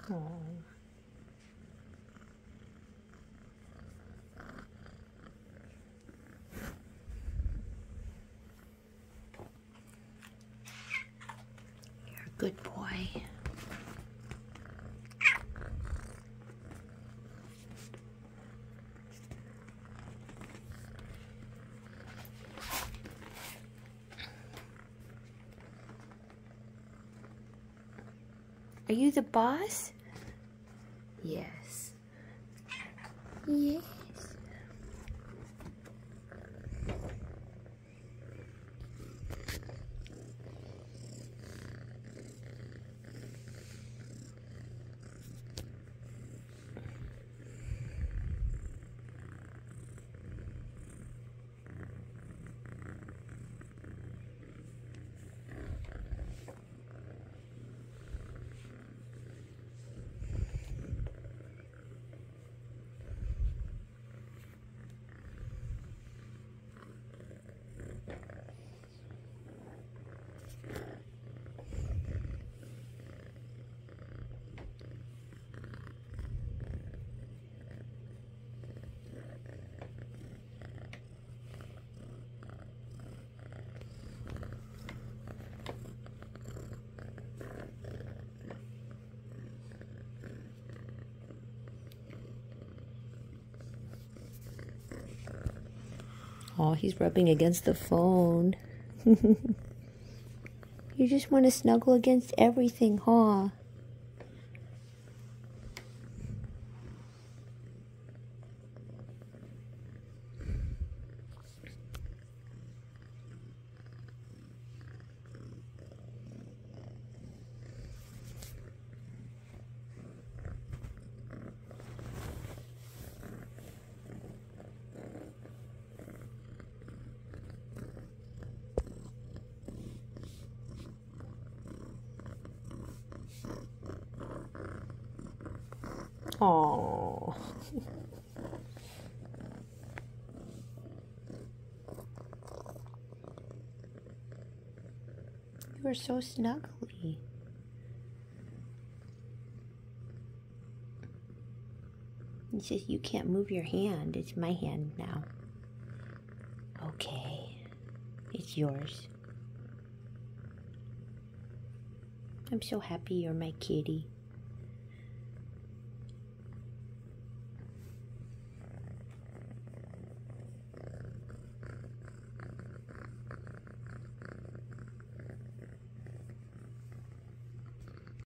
Aww. You're a good boy. Are you the boss? Yes. Yes. Oh, he's rubbing against the phone. You just want to snuggle against everything, huh? Oh. You are so snuggly. He says you can't move your hand. It's my hand now. Okay. It's yours. I'm so happy you're my kitty.